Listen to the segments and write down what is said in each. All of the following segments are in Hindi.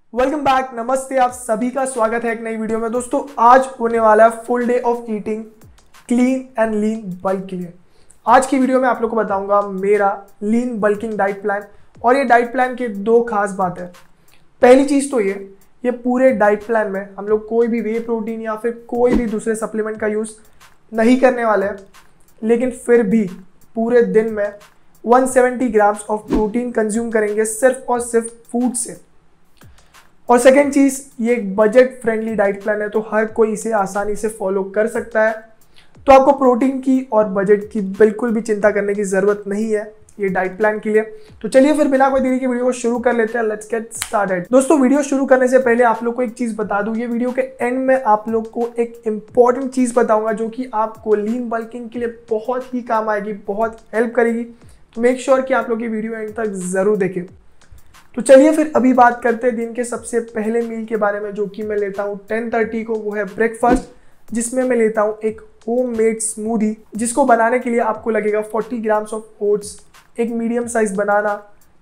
वेलकम बैक, नमस्ते। आप सभी का स्वागत है एक नई वीडियो में। दोस्तों आज होने वाला है full day of eating clean and lean bulk के लिए। आज की वीडियो में आप लोग को बताऊंगा मेरा लीन बल्किंग डाइट प्लान। और ये डाइट प्लान की दो खास बातें। पहली चीज़ तो ये पूरे डाइट प्लान में हम लोग कोई भी वे प्रोटीन या फिर कोई भी दूसरे सप्लीमेंट का यूज़ नहीं करने वाले हैं, लेकिन फिर भी पूरे दिन में 170 ग्राम्स ऑफ प्रोटीन कंज्यूम करेंगे सिर्फ और सिर्फ फूड से। और सेकेंड चीज़, ये एक बजट फ्रेंडली डाइट प्लान है, तो हर कोई इसे आसानी से फॉलो कर सकता है। तो आपको प्रोटीन की और बजट की बिल्कुल भी चिंता करने की ज़रूरत नहीं है ये डाइट प्लान के लिए। तो चलिए फिर बिना कोई देरी की वीडियो को शुरू कर लेते हैं। Let's get started. दोस्तों वीडियो शुरू करने से पहले आप लोग को एक चीज़ बता दूं, ये वीडियो के एंड में आप लोग को एक इंपॉर्टेंट चीज़ बताऊंगा जो कि आपको लीन बल्किंग के लिए बहुत ही काम आएगी, बहुत हेल्प करेगी। तो मेक श्योर कि आप लोग ये वीडियो एंड तक ज़रूर देखें। तो चलिए फिर अभी बात करते हैं दिन के सबसे पहले मील के बारे में, जो कि मैं लेता हूँ 10:30 को। वो है ब्रेकफास्ट, जिसमें मैं लेता हूँ एक होममेड स्मूदी, जिसको बनाने के लिए आपको लगेगा 40 ग्राम्स ऑफ ओट्स, एक medium size banana,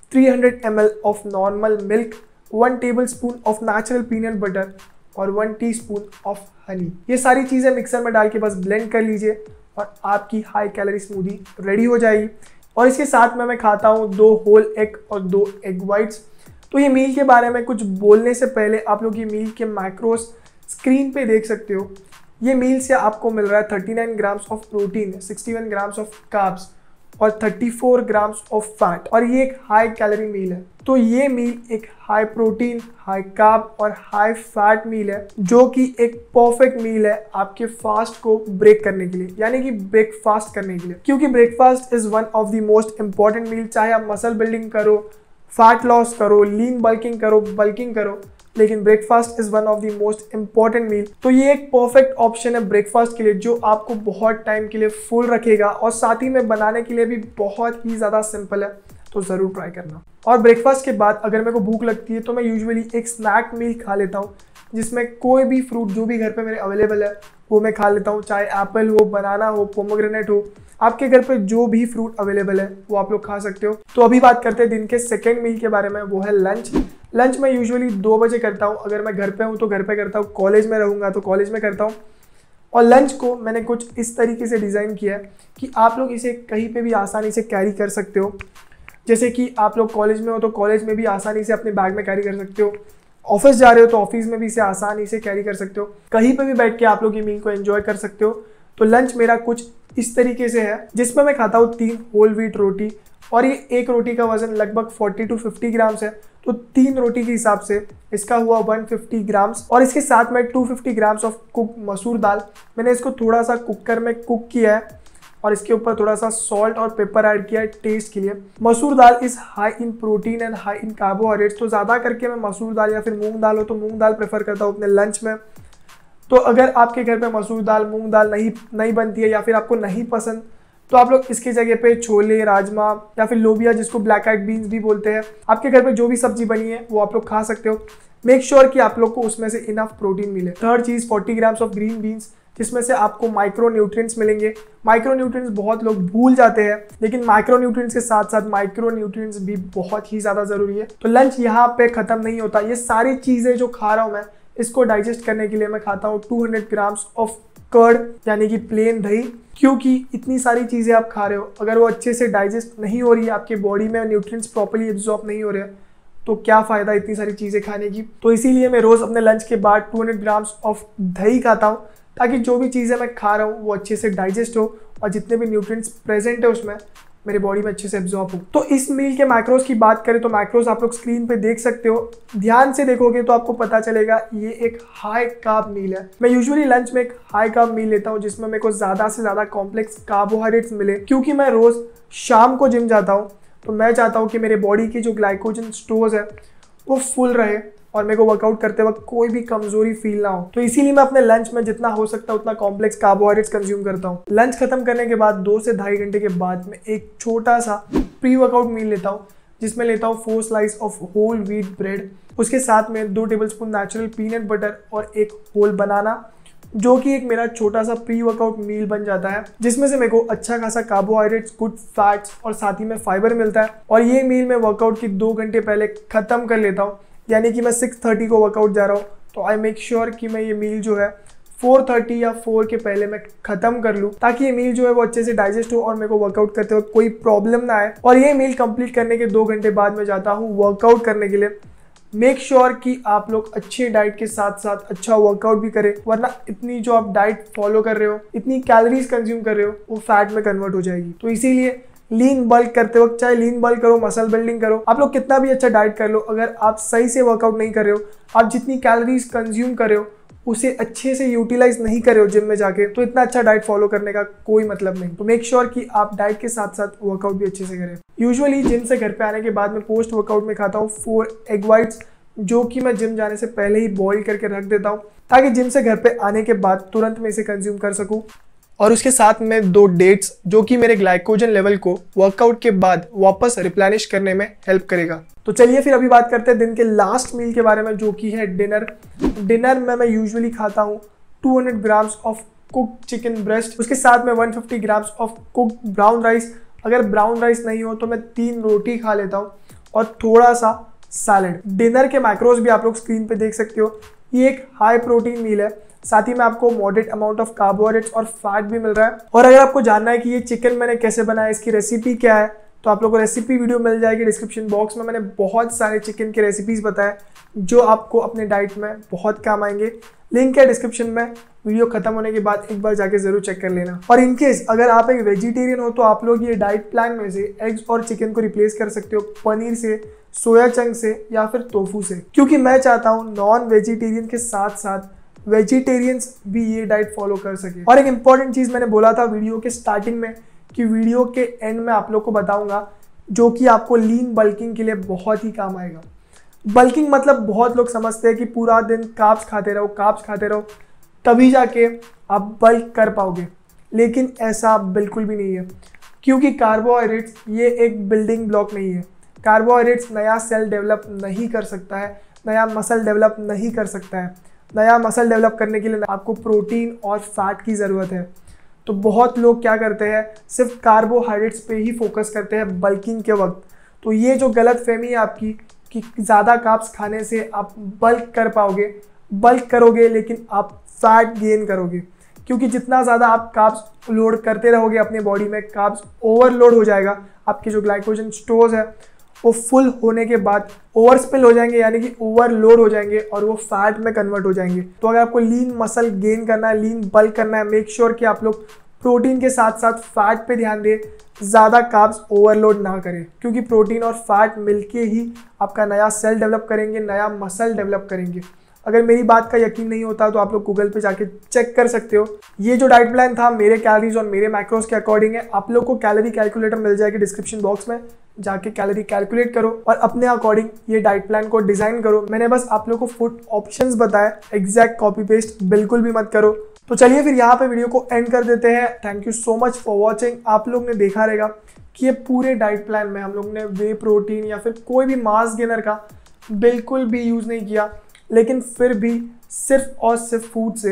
300 ml of normal milk, 1 tablespoon of natural peanut butter और 1 टीस्पून ऑफ हनी। ये सारी चीज़ें मिक्सर में डाल के बस ब्लेंड कर लीजिए और आपकी हाई कैलोरी स्मूदी रेडी हो जाएगी। और इसके साथ में मैं खाता हूँ 2 होल एग और 2 एग वाइट्स। तो ये मील के बारे में कुछ बोलने से पहले आप लोग ये मील के मैक्रोस स्क्रीन पे देख सकते हो। ये मील से आपको मिल रहा है 39 grams of protein, 61 grams of carbs और 34 ग्राम्स ऑफ फैट। और ये एक हाई कैलोरी मील है। तो ये मील एक हाई प्रोटीन, हाई कार्ब और हाई फैट मील है, जो कि एक परफेक्ट मील है आपके फास्ट को ब्रेक करने के लिए, यानी कि ब्रेकफास्ट करने के लिए। क्योंकि breakfast is one of the most important meal. चाहे आप मसल बिल्डिंग करो, फैट लॉस करो, लीन बल्किंग करो, लेकिन breakfast is one of the most important meal. तो ये एक परफेक्ट ऑप्शन है ब्रेकफास्ट के लिए, जो आपको बहुत टाइम के लिए फुल रखेगा और साथ ही में बनाने के लिए भी बहुत ही ज़्यादा सिंपल है। तो ज़रूर ट्राई करना। और ब्रेकफास्ट के बाद अगर मेरे को भूख लगती है तो मैं यूजुअली एक स्नैक मील खा लेता हूँ, जिसमें कोई भी फ्रूट जो भी घर पे मेरे अवेलेबल है वो मैं खा लेता हूँ। चाहे एप्पल हो, बनाना हो, पोमोग्रेनेट हो, आपके घर पे जो भी फ्रूट अवेलेबल है वो आप लोग खा सकते हो। तो अभी बात करते हैं दिन के सेकेंड मील के बारे में, वो है लंच। लंच मैं यूजुअली 2 बजे करता हूँ। अगर मैं घर पे हूँ तो घर पे करता हूँ, कॉलेज में रहूँगा तो कॉलेज में करता हूँ। और लंच को मैंने कुछ इस तरीके से डिज़ाइन किया है कि आप लोग इसे कहीं पे भी आसानी से कैरी कर सकते हो। जैसे कि आप लोग कॉलेज में हो तो कॉलेज में भी आसानी से अपने बैग में कैरी कर सकते हो। ऑफिस जा रहे हो तो ऑफिस में भी इसे आसानी से कैरी कर सकते हो। कहीं पे भी बैठ के आप लोग ये मील को एंजॉय कर सकते हो। तो लंच मेरा कुछ इस तरीके से है, जिसमें मैं खाता हूँ 3 होल व्हीट रोटी। और ये एक रोटी का वजन लगभग 40 to 50 ग्राम्स है। तो 3 रोटी के हिसाब से इसका हुआ 150 ग्राम्स। और इसके साथ में 250 ग्राम्स ऑफ कुक मसूर दाल। मैंने इसको थोड़ा सा कुकर में कुक किया है और इसके ऊपर थोड़ा सा सॉल्ट और पेपर ऐड किया है टेस्ट के लिए। Masoor dal is high in protein and high in carbohydrates. तो ज़्यादा करके मैं मसूर दाल या फिर मूंग दाल हो तो मूंग दाल प्रेफर करता हूँ अपने लंच में। तो अगर आपके घर पे मसूर दाल, मूंग दाल नहीं बनती है या फिर आपको नहीं पसंद, तो आप लोग इसकी जगह पे छोले, राजमा या फिर लोबिया, जिसको ब्लैक आइड बीन्स भी बोलते हैं, आपके घर पे जो भी सब्जी बनी है वो आप लोग खा सकते हो। मेक श्योर कि आप लोग को उसमें से इनफ प्रोटीन मिले। थर्ड चीज़ 40 ग्राम्स ऑफ ग्रीन बीन्स, जिसमें से आपको माइक्रो न्यूट्रिएंट्स मिलेंगे। माइक्रो न्यूट्रिएंट्स बहुत लोग भूल जाते हैं, लेकिन माइक्रो न्यूट्रिएंट्स के साथ साथ माइक्रो न्यूट्रिएंट्स भी बहुत ही ज़्यादा ज़रूरी है। तो लंच यहाँ पे ख़त्म नहीं होता। ये सारी चीज़ें जो खा रहा हूँ मैं, इसको डाइजेस्ट करने के लिए मैं खाता हूँ 200 ग्राम्स ऑफ कर्ड, यानी कि प्लेन दही। क्योंकि इतनी सारी चीज़ें आप खा रहे हो, अगर वो अच्छे से डाइजेस्ट नहीं हो रही है, आपके बॉडी में न्यूट्रिएंट्स प्रॉपर्ली एब्जॉर्ब नहीं हो रहे हैं, तो क्या फ़ायदा इतनी सारी चीज़ें खाने की। तो इसीलिए मैं रोज़ अपने लंच के बाद 200 ग्राम्स ऑफ दही खाता हूँ, ताकि जो भी चीज़ें मैं खा रहा हूँ वो अच्छे से डाइजेस्ट हो और जितने भी न्यूट्रिएंट्स प्रेजेंट है उसमें मेरे बॉडी में अच्छे से एब्जॉर्ब हो। तो इस मील के मैक्रोस की बात करें तो मैक्रोस आप लोग स्क्रीन पे देख सकते हो। ध्यान से देखोगे तो आपको पता चलेगा ये एक हाई कार्ब मील है। मैं यूजुअली लंच में एक हाई कार्ब मील लेता हूँ, जिसमें मेरे को ज़्यादा से ज़्यादा कॉम्प्लेक्स कार्बोहाइड्रेट्स मिले। क्योंकि मैं रोज़ शाम को जिम जाता हूँ, तो मैं चाहता हूँ कि मेरे बॉडी की जो ग्लाइकोजन स्टोर्स है वो फुल रहे और मेरे को वर्कआउट करते वक्त कोई भी कमजोरी फील ना हो। तो इसीलिए मैं अपने लंच में जितना हो सकता है उतना कॉम्प्लेक्स कार्बोहाइड्रेट्स कंज्यूम करता हूँ। लंच खत्म करने के बाद 2 से 2.5 घंटे के बाद मैं एक छोटा सा प्री वर्कआउट मील लेता हूँ, जिसमें लेता हूँ 4 slice of whole wheat bread. उसके साथ में 2 टेबलस्पून नेचुरल पीनट बटर और एक होल बनाना, जो कि एक मेरा छोटा सा प्री वर्कआउट मील बन जाता है, जिसमें से मेरे को अच्छा खासा कार्बोहाइड्रेट्स, गुड फैट्स और साथ ही में फाइबर मिलता है। और ये मील मैं वर्कआउट की 2 घंटे पहले खत्म कर लेता हूँ। यानी कि मैं 6:30 को वर्कआउट जा रहा हूँ, तो आई मेक श्योर कि मैं ये मील जो है 4:30 या 4 के पहले मैं खत्म कर लूँ, ताकि ये मील जो है वो अच्छे से डाइजेस्ट हो और मेरे को वर्कआउट करते वक्त कोई प्रॉब्लम ना आए। और ये मील कंप्लीट करने के 2 घंटे बाद मैं जाता हूँ वर्कआउट करने के लिए। मेक श्योर कि आप लोग अच्छे डाइट के साथ साथ अच्छा वर्कआउट भी करें, वरना इतनी जो आप डाइट फॉलो कर रहे हो, इतनी कैलोरीज कंज्यूम कर रहे हो, वो फैट में कन्वर्ट हो जाएगी। तो इसीलिए लीन बल्क करते वक्त, चाहे लीन बल्क करो, मसल बिल्डिंग करो, आप लोग कितना भी अच्छा डाइट कर लो, अगर आप सही से वर्कआउट नहीं कर रहे हो, आप जितनी कैलोरीज कंज्यूम कर रहे हो उसे अच्छे से यूटिलाइज नहीं कर रहे हो जिम में जाके, तो इतना अच्छा डाइट फॉलो करने का कोई मतलब नहीं। तो मेक श्योर कि आप डाइट के साथ साथ वर्कआउट भी अच्छे से करें। यूजुअली जिम से घर पे आने के बाद मैं पोस्ट वर्कआउट में खाता हूँ 4 एग वाइट्स, जो कि मैं जिम जाने से पहले ही बॉईल करके रख देता हूँ, ताकि जिम से घर पे आने के बाद तुरंत मैं इसे कंज्यूम कर सकूँ। और उसके साथ में 2 डेट्स, जो कि मेरे ग्लाइकोजन लेवल को वर्कआउट के बाद वापस रिप्लेनिश करने में हेल्प करेगा। तो चलिए फिर अभी बात करते हैं दिन के लास्ट मील के बारे में, जो कि है डिनर। डिनर में मैं यूजुअली खाता हूँ 200 grams of cooked chicken breast, उसके साथ में 150 grams of cooked brown rice. अगर ब्राउन राइस नहीं हो तो मैं 3 रोटी खा लेता हूँ और थोड़ा सा सैलेड। डिनर के मैक्रोज भी आप लोग स्क्रीन पे देख सकते हो। ये एक हाई प्रोटीन मील है, साथ ही में आपको मॉडरेट अमाउंट ऑफ कार्बोहाइड्रेट्स और फैट भी मिल रहा है। और अगर आपको जानना है कि ये चिकन मैंने कैसे बनाया, इसकी रेसिपी क्या है, तो आप लोगों को रेसिपी वीडियो मिल जाएगी डिस्क्रिप्शन बॉक्स में। मैंने बहुत सारे चिकन के रेसिपीज बताए जो आपको अपने डाइट में बहुत काम आएंगे। लिंक है डिस्क्रिप्शन में, वीडियो खत्म होने के बाद एक बार जाके जरूर चेक कर लेना। और इनकेस अगर आप एक वेजिटेरियन हो तो आप लोग ये डाइट प्लान में से एग्स और चिकन को रिप्लेस कर सकते हो पनीर से, सोया चंक से या फिर टोफू से, क्योंकि मैं चाहता हूँ नॉन वेजिटेरियन के साथ साथ वेजिटेरियंस भी ये डाइट फॉलो कर सके। और एक इंपॉर्टेंट चीज मैंने बोला था वीडियो के स्टार्टिंग में कि वीडियो के एंड में आप लोग को बताऊंगा, जो कि आपको लीन बल्किंग के लिए बहुत ही काम आएगा। बल्किंग मतलब बहुत लोग समझते हैं कि पूरा दिन कार्ब्स खाते रहो तभी जाके आप बल्क कर पाओगे, लेकिन ऐसा बिल्कुल भी नहीं है, क्योंकि कार्बोहाइड्रेट्स ये एक बिल्डिंग ब्लॉक नहीं है। कार्बोहाइड्रेट्स नया सेल डेवलप नहीं कर सकता है, नया मसल डेवलप नहीं कर सकता है। नया मसल डेवलप करने के लिए आपको प्रोटीन और फैट की ज़रूरत है। तो बहुत लोग क्या करते हैं, सिर्फ कार्बोहाइड्रेट्स पे ही फोकस करते हैं बल्किंग के वक्त। तो ये जो गलत फहमी है आपकी कि ज़्यादा कार्ब्स खाने से आप बल्क कर पाओगे, बल्क करोगे लेकिन आप फैट गेन करोगे, क्योंकि जितना ज़्यादा आप कार्ब्स लोड करते रहोगे अपने बॉडी में, कार्ब्स ओवरलोड हो जाएगा। आपके जो ग्लाइकोजन स्टोर्स है वो फुल होने के बाद ओवरस्पिल हो जाएंगे, यानी कि ओवरलोड हो जाएंगे और वो फैट में कन्वर्ट हो जाएंगे। तो अगर आपको लीन मसल गेन करना है, लीन बल्क करना है, मेक श्योर कि आप लोग प्रोटीन के साथ साथ फैट पे ध्यान दें, ज़्यादा कार्ब्स ओवरलोड ना करें, क्योंकि प्रोटीन और फैट मिलके ही आपका नया सेल डेवलप करेंगे, नया मसल डेवलप करेंगे। अगर मेरी बात का यकीन नहीं होता तो आप लोग गूगल पे जाके चेक कर सकते हो। ये जो डाइट प्लान था मेरे कैलोरीज और मेरे मैक्रोस के अकॉर्डिंग है। आप लोग को कैलोरी कैलकुलेटर मिल जाएगी डिस्क्रिप्शन बॉक्स में, जाके कैलोरी कैलकुलेट करो और अपने अकॉर्डिंग ये डाइट प्लान को डिजाइन करो। मैंने बस आप लोग को फूड ऑप्शंस बताया, एग्जैक्ट कॉपी पेस्ट बिल्कुल भी मत करो। तो चलिए फिर यहाँ पे वीडियो को एंड कर देते हैं। Thank you so much for watching. आप लोग ने देखा रहेगा कि ये पूरे डाइट प्लान में हम लोग ने वे प्रोटीन या फिर कोई भी मास गेनर का बिल्कुल भी यूज़ नहीं किया, लेकिन फिर भी सिर्फ और सिर्फ फूड से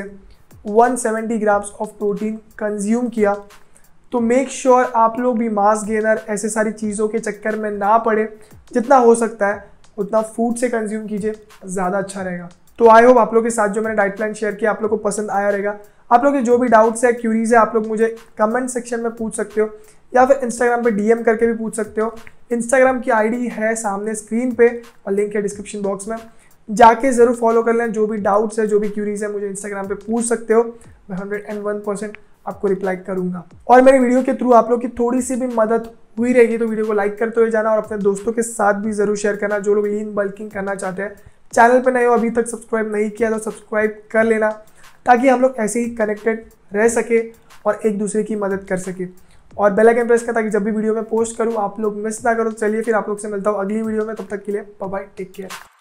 170 ग्राम्स ऑफ प्रोटीन कंज्यूम किया। तो मेक श्योर आप लोग भी मास गेनर ऐसे सारी चीज़ों के चक्कर में ना पड़े, जितना हो सकता है उतना फूड से कंज्यूम कीजिए, ज़्यादा अच्छा रहेगा। तो आई होप आप लोग के साथ जो मैंने डाइट प्लान शेयर किया आप लोग को पसंद आया रहेगा। आप लोग के जो भी डाउट्स है, क्यूरीज है, आप लोग मुझे कमेंट सेक्शन में पूछ सकते हो या फिर इंस्टाग्राम पे डीएम करके भी पूछ सकते हो। इंस्टाग्राम की आईडी है सामने स्क्रीन पे और लिंक है डिस्क्रिप्शन बॉक्स में, जाके ज़रूर फॉलो कर लें। जो भी डाउट्स है, जो भी क्यूरीज है, मुझे इंस्टाग्राम पे पूछ सकते हो, मैं 101% आपको रिप्लाई करूंगा। और मेरे वीडियो के थ्रू आप लोग की थोड़ी सी भी मदद हुई रहेगी तो वीडियो को लाइक करते हुए जाना और अपने दोस्तों के साथ भी ज़रूर शेयर करना जो लोग लीन बल्किंग करना चाहते हैं। चैनल पे नए हो, अभी तक सब्सक्राइब नहीं किया तो सब्सक्राइब कर लेना, ताकि हम लोग ऐसे ही कनेक्टेड रह सके और एक दूसरे की मदद कर सके। और बेल आइकन प्रेस कर ताकि जब भी वीडियो में पोस्ट करूँ आप लोग मिस ना करो। चलिए फिर आप लोग से मिलता हूँ अगली वीडियो में, तब तक के लिए बाय बाय, टेक केयर।